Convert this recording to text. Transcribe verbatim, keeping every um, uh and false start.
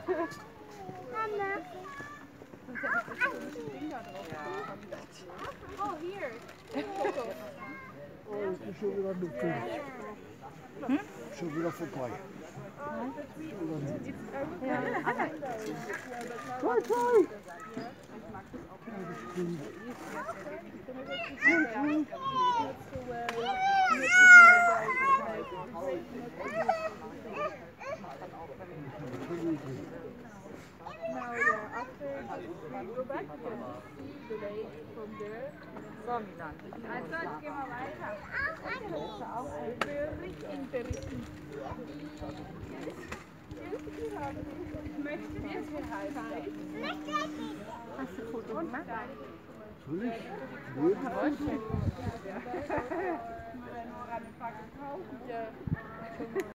Oh, hier. Oh, ich bin schon wieder mit fünf. Hm? Schon wieder vorbei. Ja, aber Toll, toll! Now, yeah, after we go back, we can see the lake from there. So, Milan. Also, jetzt gehen wir weiter. Berichten, berichten. Möchtet ihr Zeit? Hast du ein Foto gemacht? Soll ich? Nö, Ja.